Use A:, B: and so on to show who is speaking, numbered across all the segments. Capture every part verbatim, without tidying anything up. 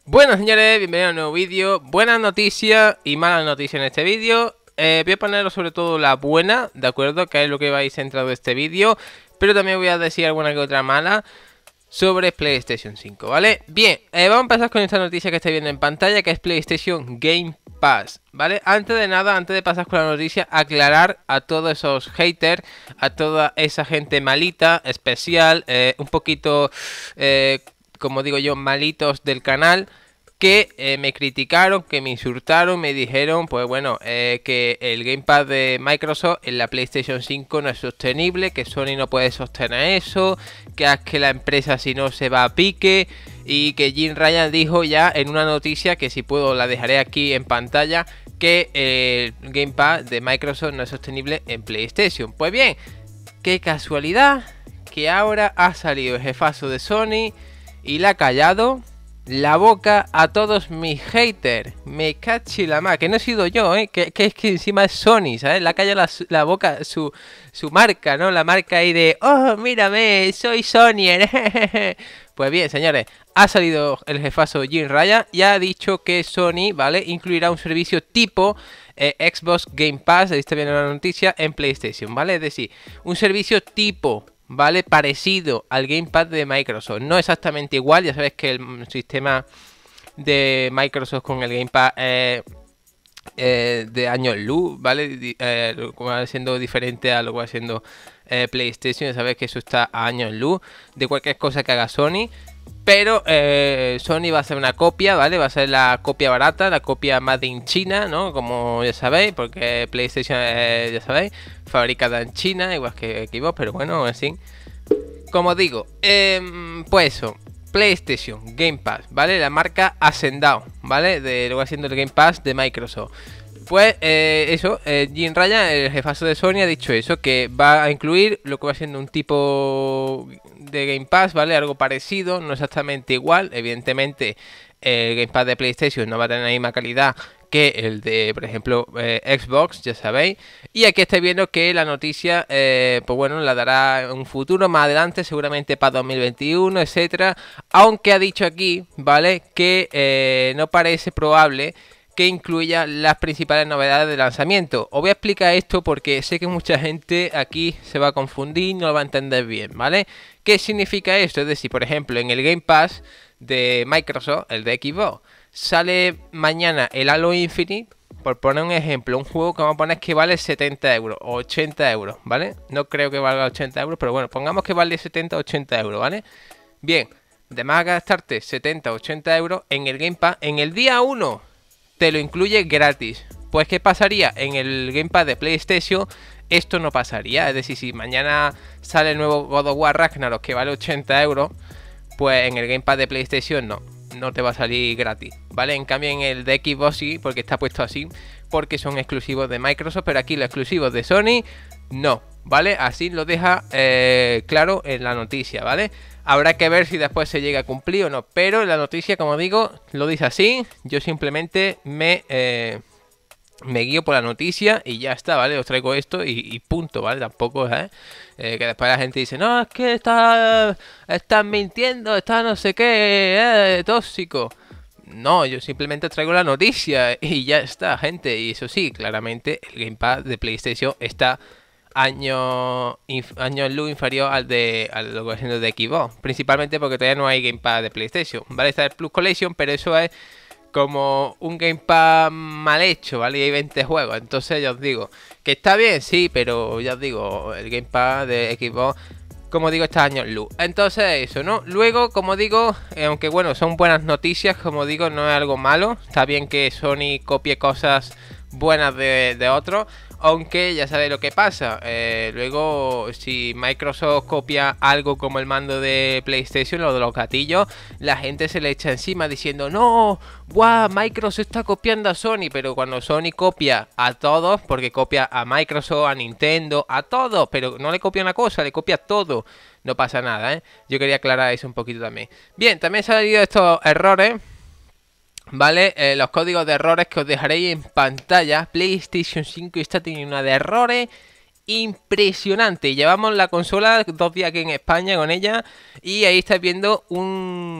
A: Bueno, señores, bienvenidos a un nuevo vídeo. Buenas noticias y malas noticias en este vídeo. eh, Voy a poneros sobre todo la buena, ¿de acuerdo? Que es lo que vais centrado de este vídeo. Pero también voy a decir alguna que otra mala sobre PlayStation cinco, ¿vale? Bien, eh, vamos a empezar con esta noticia que estáis viendo en pantalla, que es PlayStation Game Pass, ¿vale? Antes de nada, antes de pasar con la noticia, aclarar a todos esos haters, a toda esa gente malita, especial, eh, un poquito, eh, como digo yo, malitos del canal, que eh, me criticaron, que me insultaron, me dijeron, pues bueno, eh, que el Gamepad de Microsoft en la PlayStation cinco no es sostenible, que Sony no puede sostener eso, que es que la empresa si no se va a pique, y que Jim Ryan dijo ya en una noticia, que si puedo la dejaré aquí en pantalla, que eh, el Gamepad de Microsoft no es sostenible en PlayStation. Pues bien, qué casualidad que ahora ha salido el jefazo de Sony y la ha callado la boca a todos mis haters. Me cachi la más, que no he sido yo, ¿eh? Que, que es que encima es Sony, ¿sabes? La calla la, la boca su, su marca, ¿no? La marca ahí de, oh, mírame, soy Sonyer. Pues bien, señores, ha salido el jefazo Jim Ryan y ha dicho que Sony, ¿vale? Incluirá un servicio tipo eh, Xbox Game Pass, ahí está viendo la noticia, en PlayStation, ¿vale? Es decir, un servicio tipo, ¿vale? Parecido al Gamepad de Microsoft. No exactamente igual, ya sabes que el sistema de Microsoft con el Gamepad eh, eh, de años luz, ¿vale? Eh, lo que va siendo diferente a lo que va siendo eh, PlayStation, ya sabes que eso está a años luz de cualquier cosa que haga Sony. Pero eh, Sony va a hacer una copia, ¿vale? Va a ser la copia barata, la copia made in China, ¿no? Como ya sabéis, porque PlayStation, eh, ya sabéis, fabricada en China, igual que Xbox, pero bueno, así. Como digo, eh, pues eso, PlayStation, Game Pass, ¿vale? La marca Hacendado, ¿vale? De lo que va siendo el Game Pass de Microsoft. Pues eh, eso, eh, Jim Ryan, el jefazo de Sony, ha dicho eso, que va a incluir lo que va siendo un tipo de Game Pass, ¿vale? Algo parecido, no exactamente igual, evidentemente el Game Pass de PlayStation no va a tener la misma calidad que el de, por ejemplo, eh, Xbox, ya sabéis. Y aquí estáis viendo que la noticia, eh, pues bueno, la dará en un futuro, más adelante, seguramente para dos mil veintiuno, etcétera. Aunque ha dicho aquí, ¿vale? Que eh, no parece probable que incluya las principales novedades de lanzamiento. Os voy a explicar esto porque sé que mucha gente aquí se va a confundir, no lo va a entender bien, ¿vale? ¿Qué significa esto? Es decir, por ejemplo, en el Game Pass de Microsoft, el de Xbox, sale mañana el Halo Infinite, por poner un ejemplo, un juego que vamos a poner que vale setenta euros o ochenta euros, ¿vale? No creo que valga ochenta euros, pero bueno, pongamos que vale setenta o ochenta euros, ¿vale? Bien, además de gastarte setenta o ochenta euros en el Game Pass, en el día uno te lo incluye gratis. Pues ¿qué pasaría? En el Gamepad de PlayStation esto no pasaría. Es decir, si mañana sale el nuevo God of War Ragnarok que vale ochenta euros, pues en el Gamepad de PlayStation no, no te va a salir gratis, ¿vale? En cambio en el de Xbox sí, porque está puesto así, porque son exclusivos de Microsoft, pero aquí los exclusivos de Sony no, ¿vale? Así lo deja eh, claro en la noticia, ¿vale? Habrá que ver si después se llega a cumplir o no. Pero la noticia, como digo, lo dice así. Yo simplemente me, eh, me guío por la noticia y ya está, ¿vale? Os traigo esto y, y punto, ¿vale? Tampoco, ¿eh? Eh, que después la gente dice, no, es que está, están mintiendo, está no sé qué, eh, tóxico. No, yo simplemente traigo la noticia y ya está, gente. Y eso sí, claramente el Gamepad de PlayStation está año año luz inferior al de al lo que haciendo de Xbox, principalmente porque todavía no hay Gamepad de PlayStation, vale, está el Plus Collection, pero eso es como un Gamepad mal hecho, vale, y hay veinte juegos, entonces ya os digo que está bien, sí, pero ya os digo, el Gamepad de Xbox, como digo, está años luz. Entonces eso, ¿no? Luego, como digo, eh, aunque bueno, son buenas noticias, como digo, no es algo malo, está bien que Sony copie cosas buenas de, de otros. Aunque ya sabéis lo que pasa, eh, luego si Microsoft copia algo como el mando de PlayStation, lo de los gatillos, la gente se le echa encima diciendo, no, guau, Microsoft está copiando a Sony, pero cuando Sony copia a todos, porque copia a Microsoft, a Nintendo, a todos, pero no le copia una cosa, le copia todo, no pasa nada, ¿eh? Yo quería aclarar eso un poquito también. Bien, también se han salido estos errores, ¿vale? Eh, los códigos de errores que os dejaré en pantalla. PlayStation cinco está teniendo una de errores impresionante. Llevamos la consola dos días aquí en España con ella y ahí estáis viendo un,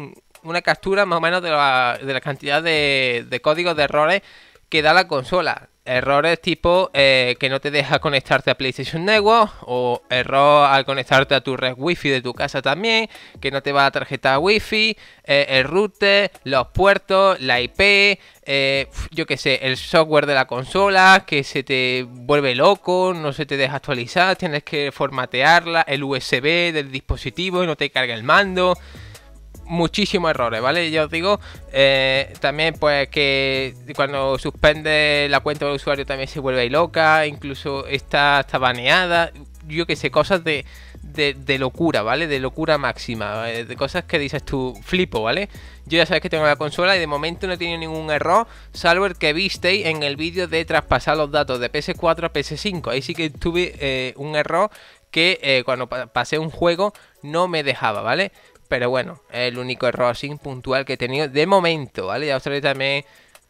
A: una captura más o menos de la, de la cantidad de, de códigos de errores que da la consola. Errores tipo eh, que no te deja conectarte a PlayStation Network, o error al conectarte a tu red wifi de tu casa también, que no te va la tarjeta wifi, eh, el router, los puertos, la I P, eh, yo que sé, el software de la consola que se te vuelve loco, no se te deja actualizar, tienes que formatearla, el U S B del dispositivo y no te carga el mando. Muchísimos errores, ¿vale? Ya os digo, eh, también pues que cuando suspende la cuenta del usuario también se vuelve loca, incluso está, está baneada, yo que sé, cosas de, de, de locura, ¿vale? De locura máxima, ¿vale? De cosas que dices tú, flipo, ¿vale? Yo ya sabes que tengo la consola y de momento no he tenido ningún error, salvo el que visteis en el vídeo de traspasar los datos de P S cuatro a P S cinco, ahí sí que tuve eh, un error que eh, cuando pa pasé un juego no me dejaba, ¿vale? Pero bueno, es el único error así puntual que he tenido de momento, ¿vale? Ya os traeré también,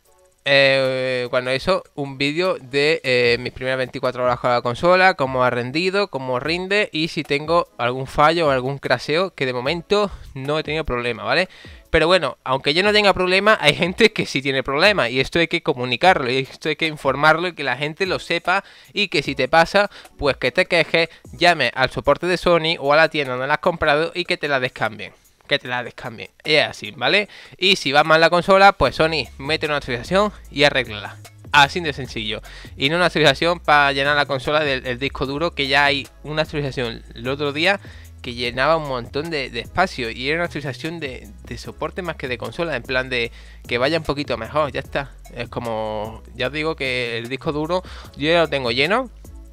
A: eh, cuando eso, un vídeo de eh, mis primeras veinticuatro horas con la consola, cómo ha rendido, cómo rinde y si tengo algún fallo o algún craseo, que de momento no he tenido problema, ¿vale? Pero bueno, aunque yo no tenga problema, hay gente que sí tiene problema y esto hay que comunicarlo y esto hay que informarlo y que la gente lo sepa, y que si te pasa, pues que te quejes, llame al soporte de Sony o a la tienda donde la has comprado y que te la descambien. Que te la descambien. Es así, ¿vale? Y si va mal la consola, pues Sony mete una actualización y arréglala. Así de sencillo. Y no una actualización para llenar la consola del, del disco duro, que ya hay una actualización el otro día que llenaba un montón de, de espacio y era una actualización de, de soporte más que de consola, en plan de que vaya un poquito mejor, ya está. Es como, ya os digo que el disco duro yo ya lo tengo lleno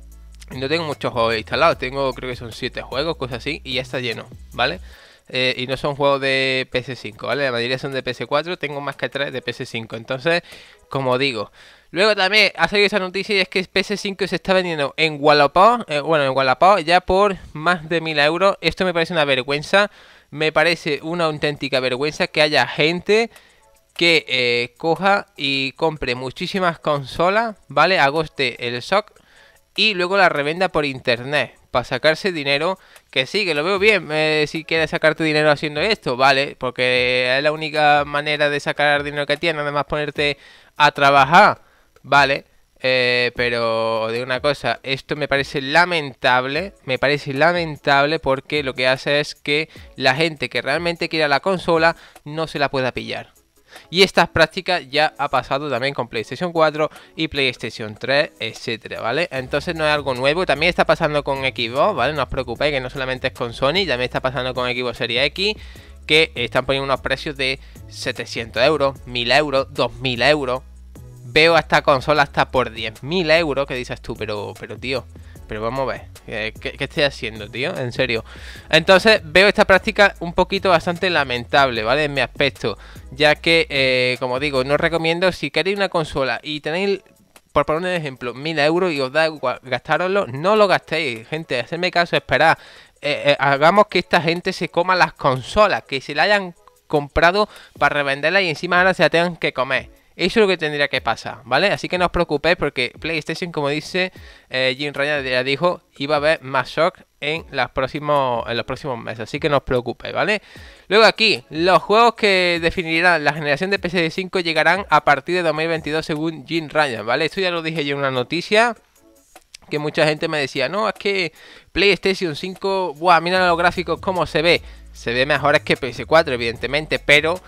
A: y no tengo muchos juegos instalados, tengo creo que son siete juegos, cosas así, y ya está lleno, ¿vale? Eh, y no son juegos de P S cinco, ¿vale? La mayoría son de P S cuatro, tengo más que tres de P S cinco, entonces, como digo. Luego también ha salido esa noticia y es que P S cinco se está vendiendo en Wallapop, eh, bueno, en Wallapop ya por más de mil euros. Esto me parece una vergüenza, me parece una auténtica vergüenza que haya gente que eh, coja y compre muchísimas consolas, ¿vale? Agoste el stock y luego la revenda por internet para sacarse dinero. Que sí, que lo veo bien, eh, si quieres sacarte dinero haciendo esto, vale, porque es la única manera de sacar dinero que tienes, además ponerte a trabajar, vale, eh, pero de una cosa, esto me parece lamentable, me parece lamentable porque lo que hace es que la gente que realmente quiera la consola no se la pueda pillar. Y estas prácticas ya ha pasado también con PlayStation cuatro y PlayStation tres, etcétera, ¿vale? Entonces no es algo nuevo, también está pasando con Xbox, ¿vale? No os preocupéis que no solamente es con Sony, también está pasando con Xbox Series X, que están poniendo unos precios de setecientos euros, mil euros, dos mil euros. Veo a esta consola hasta por diez mil euros, que dices tú, pero, pero tío... Pero vamos a ver, ¿qué, qué estoy haciendo, tío? En serio. Entonces veo esta práctica un poquito bastante lamentable, ¿vale? En mi aspecto. Ya que, eh, como digo, no os recomiendo, si queréis una consola y tenéis, por poner un ejemplo, mil euros y os da igual gastároslo, no lo gastéis, gente. Hacedme caso, esperad. Eh, eh, hagamos que esta gente se coma las consolas, que se la hayan comprado para revenderla y encima ahora se la tengan que comer. Eso es lo que tendría que pasar, ¿vale? Así que no os preocupéis porque PlayStation, como dice eh, Jim Ryan, ya dijo, iba a haber más shock en, las próximos, en los próximos meses. Así que no os preocupéis, ¿vale? Luego aquí, los juegos que definirán la generación de P S cinco llegarán a partir de dos mil veintidós según Jim Ryan, ¿vale? Esto ya lo dije yo en una noticia, que mucha gente me decía, no, es que PlayStation cinco, buah, mira los gráficos cómo se ve. Se ve mejor que P S cuatro, evidentemente, pero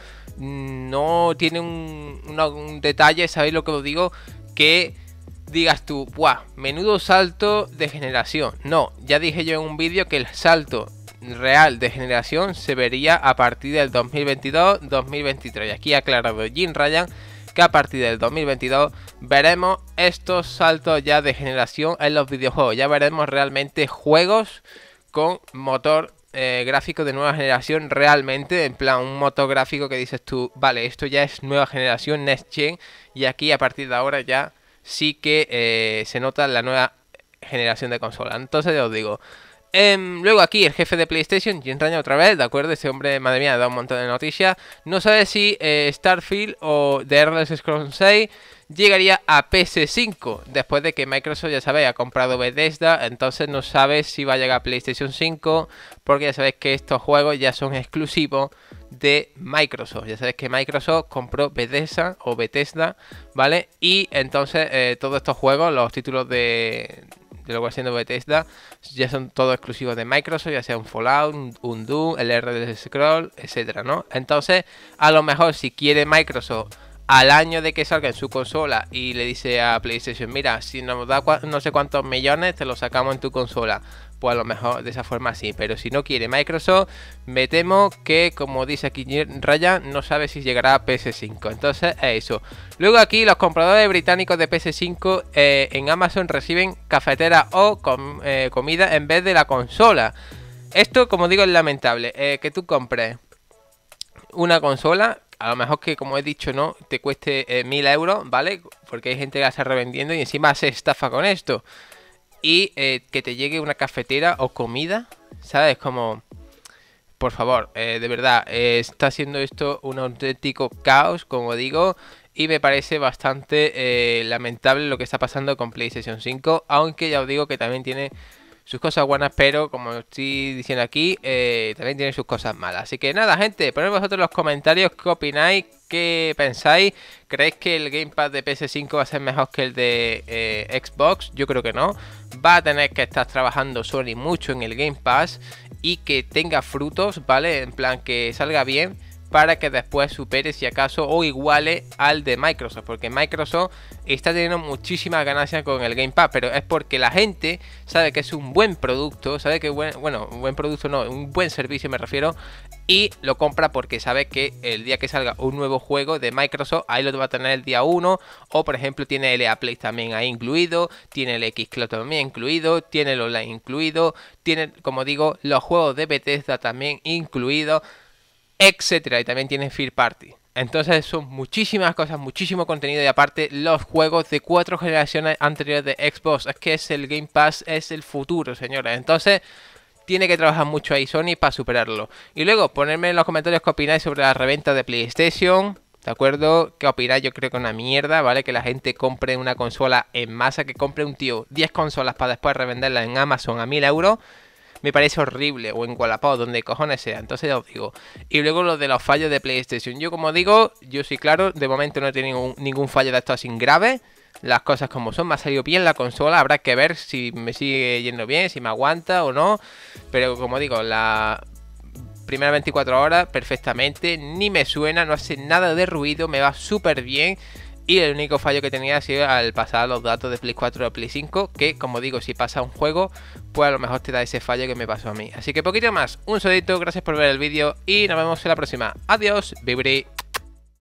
A: no tiene un, un, un detalle, ¿sabéis lo que os digo? Que digas tú, buah, menudo salto de generación. No, ya dije yo en un vídeo que el salto real de generación se vería a partir del dos mil veintidós dos mil veintitrés. Y aquí ha aclarado Jim Ryan que a partir del dos mil veintidós veremos estos saltos ya de generación en los videojuegos. Ya veremos realmente juegos con motor eh, gráfico de nueva generación realmente, en plan un motor gráfico que dices tú, vale, esto ya es nueva generación, Next Gen, y aquí a partir de ahora ya sí que eh, se nota la nueva generación de consola. Entonces ya os digo, eh, luego aquí el jefe de PlayStation, Jim Ryan otra vez, de acuerdo, ese hombre, madre mía, da un montón de noticias, no sabe si eh, Starfield o The Elder Scrolls seis llegaría a P S cinco, después de que Microsoft, ya sabéis, ha comprado Bethesda, entonces no sabe si va a llegar a PlayStation cinco, porque ya sabéis que estos juegos ya son exclusivos de Microsoft. Ya sabes que Microsoft compró Bethesda o Bethesda, ¿vale? Y entonces eh, todos estos juegos, los títulos de, de lo que va siendo Bethesda, ya son todos exclusivos de Microsoft, ya sea un Fallout, un, un Doom, el R D Scroll, etcétera, ¿no? Entonces, a lo mejor si quiere Microsoft al año de que salga en su consola y le dice a PlayStation, mira, si nos da no sé cuántos millones, te lo sacamos en tu consola, pues a lo mejor de esa forma sí. Pero si no quiere Microsoft, me temo que, como dice aquí Ryan, no sabe si llegará a P S cinco. Entonces es eso. Luego aquí los compradores británicos de P S cinco eh, en Amazon reciben cafetera o com eh, comida en vez de la consola. Esto, como digo, es lamentable. Eh, que tú compres una consola, a lo mejor que, como he dicho, no te cueste eh, mil euros, ¿vale? Porque hay gente que la está revendiendo y encima se estafa con esto. Y eh, que te llegue una cafetera o comida, ¿sabes? Como, por favor, eh, de verdad, eh, está siendo esto un auténtico caos, como digo. Y me parece bastante eh, lamentable lo que está pasando con PlayStation cinco. Aunque ya os digo que también tiene sus cosas buenas, pero como estoy diciendo aquí, eh, también tiene sus cosas malas. Así que nada, gente, poned vosotros en los comentarios qué opináis, qué pensáis. ¿Creéis que el Gamepad de P S cinco va a ser mejor que el de eh, Xbox? Yo creo que no. Va a tener que estar trabajando Sony mucho en el Game Pass y que tenga frutos, ¿vale? En plan que salga bien, para que después supere, si acaso, o iguale al de Microsoft, porque Microsoft está teniendo muchísimas ganancias con el Game Pass, pero es porque la gente sabe que es un buen producto, sabe que buen, bueno, un buen producto no, un buen servicio me refiero, y lo compra porque sabe que el día que salga un nuevo juego de Microsoft, ahí lo va a tener el día uno, o por ejemplo tiene el E A Play también ahí incluido, tiene el Xcloud también incluido, tiene el online incluido, tiene, como digo, los juegos de Bethesda también incluidos, etcétera, y también tiene Third Party. Entonces son muchísimas cosas, muchísimo contenido, y aparte los juegos de cuatro generaciones anteriores de Xbox. Es que es el Game Pass, es el futuro, señores. Entonces tiene que trabajar mucho ahí Sony para superarlo. Y luego ponerme en los comentarios qué opináis sobre la reventa de PlayStation, ¿de acuerdo? ¿Qué opináis? Yo creo que una mierda, ¿vale? Que la gente compre una consola en masa, que compre un tío diez consolas para después revenderlas en Amazon a mil euros. Me parece horrible, o en Wallapop, donde cojones sea. Entonces ya os digo. Y luego lo de los fallos de PlayStation. Yo, como digo, yo sí, claro, de momento no he tenido ningún, ningún fallo de estos sin grave. Las cosas como son, me ha salido bien la consola. Habrá que ver si me sigue yendo bien, si me aguanta o no. Pero como digo, la primera veinticuatro horas perfectamente. Ni me suena, no hace nada de ruido, me va súper bien. Y el único fallo que tenía ha sido al pasar los datos de Play cuatro a Play cinco, que como digo, si pasa un juego, pues a lo mejor te da ese fallo que me pasó a mí. Así que poquito más, un saludito, gracias por ver el vídeo y nos vemos en la próxima. Adiós, Vibri.